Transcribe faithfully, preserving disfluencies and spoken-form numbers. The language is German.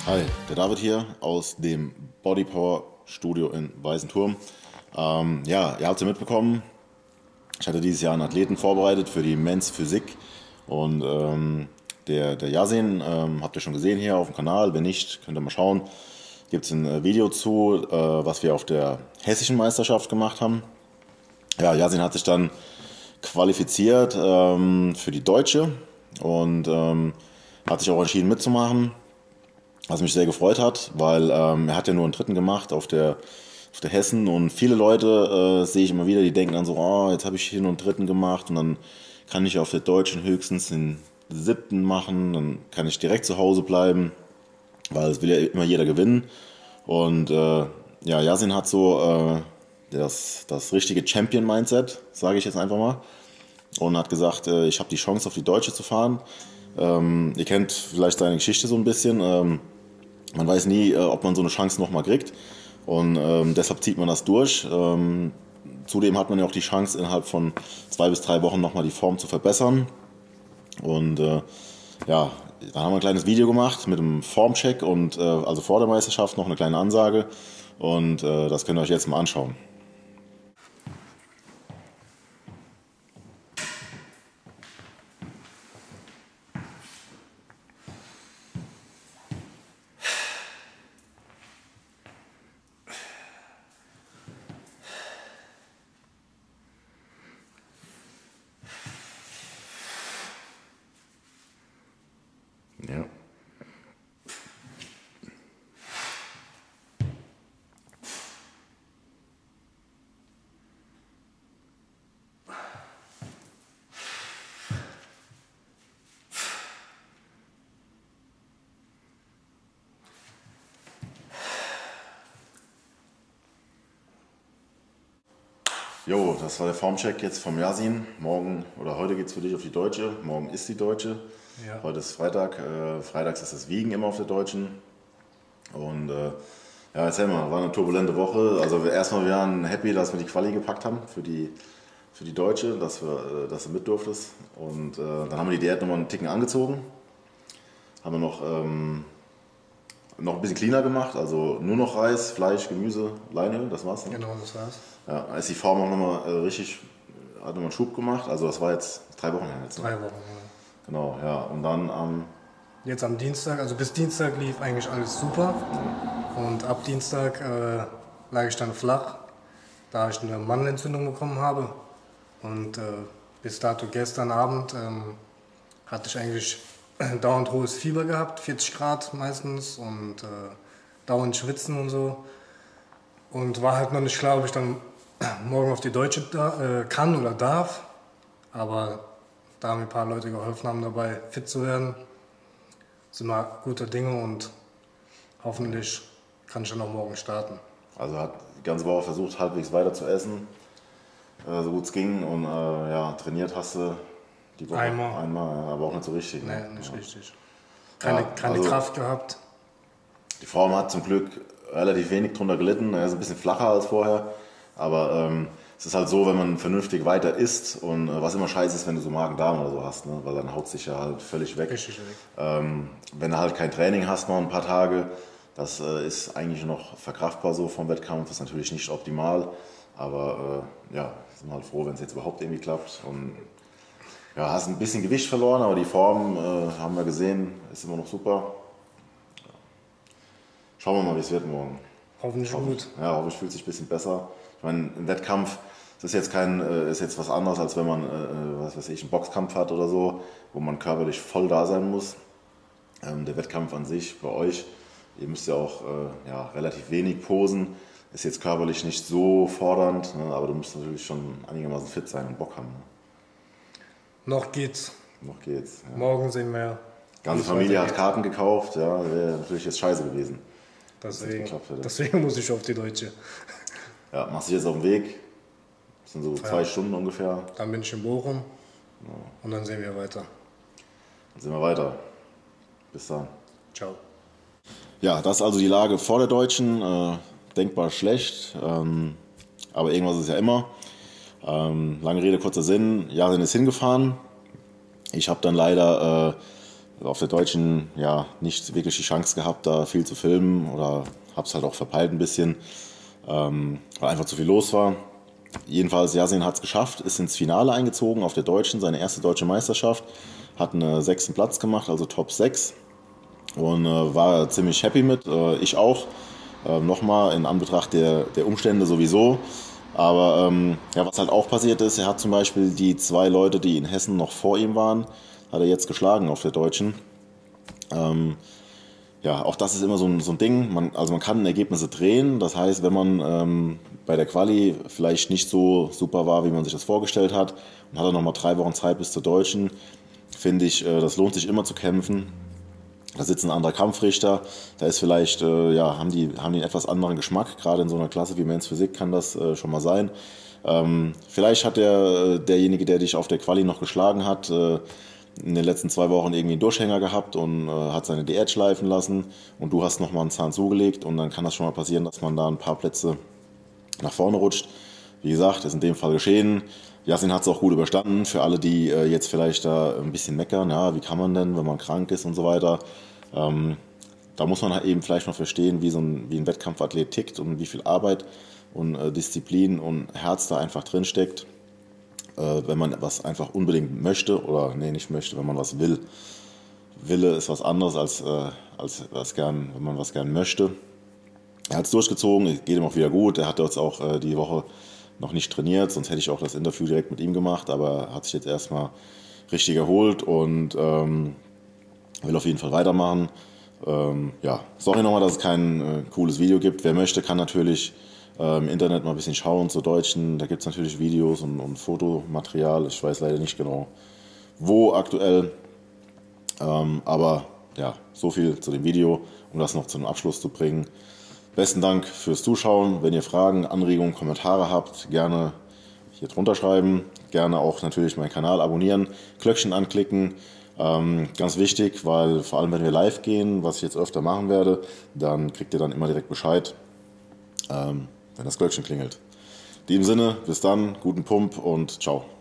Hi, der David hier aus dem Bodypower Studio in Weißenturm. Ähm, ja, ihr habt es ja mitbekommen, ich hatte dieses Jahr einen Athleten vorbereitet für die Men's Physik und ähm, der, der Yasin, ähm, habt ihr schon gesehen hier auf dem Kanal, wenn nicht, könnt ihr mal schauen. Gibt es ein äh, Video zu, äh, was wir auf der hessischen Meisterschaft gemacht haben. Ja, Yasin hat sich dann qualifiziert ähm, für die deutsche und ähm, hat sich auch entschieden mitzumachen. Was mich sehr gefreut hat, weil ähm, er hat ja nur einen dritten gemacht auf der, auf der Hessen und viele Leute äh, sehe ich immer wieder, die denken dann so, oh, jetzt habe ich hier nur einen dritten gemacht und dann kann ich auf der deutschen höchstens den siebten machen, dann kann ich direkt zu Hause bleiben, weil es will ja immer jeder gewinnen. Und äh, ja, Yasin hat so äh, das, das richtige Champion-Mindset, sage ich jetzt einfach mal, und hat gesagt, äh, ich habe die Chance auf die Deutsche zu fahren. Ähm, ihr kennt vielleicht seine Geschichte so ein bisschen. Ähm, Man weiß nie, ob man so eine Chance nochmal kriegt und ähm, deshalb zieht man das durch. Ähm, zudem hat man ja auch die Chance, innerhalb von zwei bis drei Wochen nochmal die Form zu verbessern. Und äh, ja, dann haben wir ein kleines Video gemacht mit einem Formcheck und äh, also vor der Meisterschaft noch eine kleine Ansage und äh, das könnt ihr euch jetzt mal anschauen. Ja. Jo, das war der Formcheck jetzt vom Yasin. Morgen oder heute geht es für dich auf die Deutsche. Morgen ist die Deutsche. Ja. Heute ist Freitag. Äh, freitags ist das Wiegen immer auf der Deutschen. Und äh, ja, erzähl mal, war eine turbulente Woche. Also erstmal, wir waren happy, dass wir die Quali gepackt haben für die, für die Deutsche, dass, wir, dass du mit durftest. Und äh, dann haben wir die Diät nochmal einen Ticken angezogen. Haben wir noch, ähm, noch ein bisschen cleaner gemacht, also nur noch Reis, Fleisch, Gemüse, Leinöl, das war's. Ne? Genau, das war's. Ja, ist die Form auch nochmal äh, richtig, hat nochmal einen Schub gemacht. Also das war jetzt drei Wochen her jetzt. Ne? Drei Wochen, ja. Genau, ja. Und dann am... Ähm, Jetzt am Dienstag, also bis Dienstag lief eigentlich alles super. Und ab Dienstag äh, lag ich dann flach, da ich eine Mandelentzündung bekommen habe. Und äh, bis dato gestern Abend ähm, hatte ich eigentlich dauernd hohes Fieber gehabt, vierzig Grad meistens und äh, dauernd schwitzen und so. Und war halt noch nicht klar, ob ich dann morgen auf die Deutsche da, äh, kann oder darf. Aber da mir ein paar Leute geholfen haben, dabei fit zu werden, sind wir guter Dinge und hoffentlich kann ich dann auch morgen starten. Also hat die ganze Woche versucht, halbwegs weiter zu essen, äh, so gut es ging. Und äh, ja, trainiert hast du die Woche einmal, einmal ja, aber auch nicht so richtig. Nee, Ne? nicht ja. richtig. Keine, ja, keine also, Kraft gehabt. Die Form hat zum Glück relativ wenig drunter gelitten. Er ist ein bisschen flacher als vorher. Aber ähm, es ist halt so, wenn man vernünftig weiter isst und äh, was immer scheiße ist, wenn du so Magen-Darm oder so hast, ne? Weil dann haut sich ja halt völlig weg. Richtig weg. Ähm, wenn du halt kein Training hast, noch ein paar Tage, das äh, ist eigentlich noch verkraftbar so vom Wettkampf. Das ist natürlich nicht optimal, aber äh, ja, sind halt froh, wenn es jetzt überhaupt irgendwie klappt. Und ja, hast ein bisschen Gewicht verloren, aber die Form, äh, haben wir gesehen, ist immer noch super. Schauen wir mal, wie es wird morgen. Hoffentlich Hoffe, gut. Ja, hoffentlich fühlt sich ein bisschen besser. Ich meine, im Wettkampf das ist jetzt kein, äh, ist jetzt was anderes, als wenn man, äh, was weiß ich, einen Boxkampf hat oder so, wo man körperlich voll da sein muss. Ähm, der Wettkampf an sich bei euch, ihr müsst ja auch äh, ja, relativ wenig posen, ist jetzt körperlich nicht so fordernd, ne, aber du musst natürlich schon einigermaßen fit sein und Bock haben. Ne? Noch geht's. Noch geht's. Ja. Morgen sehen wir. Die ganze Familie hat Karten gekauft, ja, wäre natürlich jetzt scheiße gewesen. Deswegen, deswegen muss ich auf die Deutsche. Ja, machst du jetzt auf dem Weg? Das sind so ja. zwei Stunden ungefähr. Dann bin ich in Bochum ja. Und dann sehen wir weiter. Dann sehen wir weiter. Bis dann. Ciao. Ja, das ist also die Lage vor der Deutschen. Äh, denkbar schlecht, ähm, aber irgendwas ist ja immer. Ähm, lange Rede, kurzer Sinn. Yasin ist hingefahren. Ich habe dann leider auf der Deutschen ja nicht wirklich die Chance gehabt, da viel zu filmen oder habe es halt auch verpeilt ein bisschen, ähm, weil einfach zu viel los war. Jedenfalls, Yasin hat es geschafft, ist ins Finale eingezogen auf der Deutschen, seine erste deutsche Meisterschaft, hat einen sechsten Platz gemacht, also Top sechs und äh, war ziemlich happy mit, äh, ich auch, äh, nochmal in Anbetracht der, der Umstände sowieso. Aber ähm, ja, was halt auch passiert ist, er hat zum Beispiel die zwei Leute, die in Hessen noch vor ihm waren, hat er jetzt geschlagen auf der Deutschen. Ähm, ja, auch das ist immer so ein, so ein Ding. Man, also man kann Ergebnisse drehen. Das heißt, wenn man ähm, bei der Quali vielleicht nicht so super war, wie man sich das vorgestellt hat, und hat er nochmal drei Wochen Zeit bis zur Deutschen, finde ich, äh, das lohnt sich immer zu kämpfen. Da sitzt ein anderer Kampfrichter, da ist vielleicht, äh, ja, haben die, haben die einen etwas anderen Geschmack, gerade in so einer Klasse wie Men's Physik kann das äh, schon mal sein. Ähm, vielleicht hat der, derjenige, der dich auf der Quali noch geschlagen hat, äh, in den letzten zwei Wochen irgendwie einen Durchhänger gehabt und äh, hat seine Diät schleifen lassen und du hast nochmal einen Zahn zugelegt und dann kann das schon mal passieren, dass man da ein paar Plätze nach vorne rutscht. Wie gesagt, ist in dem Fall geschehen. Yasin hat es auch gut überstanden. Für alle, die äh, jetzt vielleicht da ein bisschen meckern, ja, wie kann man denn, wenn man krank ist und so weiter. Ähm, da muss man halt eben vielleicht noch verstehen, wie so ein, wie ein Wettkampfathlet tickt und wie viel Arbeit und äh, Disziplin und Herz da einfach drin steckt, äh, wenn man was einfach unbedingt möchte oder nee, nicht möchte, wenn man was will. Wille ist was anderes als, äh, als was gern, wenn man was gern möchte. Er hat es durchgezogen, geht ihm auch wieder gut. Er hat jetzt auch äh, die Woche noch nicht trainiert, sonst hätte ich auch das Interview direkt mit ihm gemacht, aber er hat sich jetzt erstmal richtig erholt und ähm, will auf jeden Fall weitermachen. Ähm, ja, sorry nochmal, dass es kein äh, cooles Video gibt. Wer möchte, kann natürlich äh, im Internet mal ein bisschen schauen zur Deutschen. Da gibt es natürlich Videos und, und Fotomaterial. Ich weiß leider nicht genau, wo aktuell. Ähm, aber ja, so viel zu dem Video, um das noch zum Abschluss zu bringen. Besten Dank fürs Zuschauen. Wenn ihr Fragen, Anregungen, Kommentare habt, gerne hier drunter schreiben. Gerne auch natürlich meinen Kanal abonnieren, Glöckchen anklicken. Ähm, ganz wichtig, weil vor allem wenn wir live gehen, was ich jetzt öfter machen werde, dann kriegt ihr dann immer direkt Bescheid, ähm, wenn das Glöckchen klingelt. In diesem Sinne, bis dann, guten Pump und ciao.